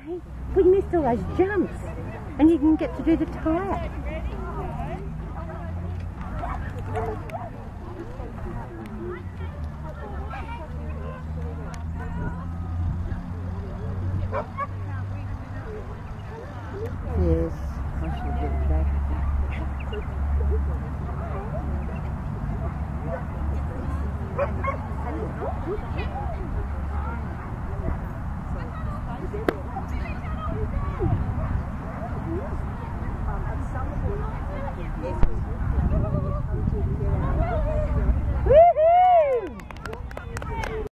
Hey, we missed all those jumps and you didn't get to do the tyre. Yes, I should get back.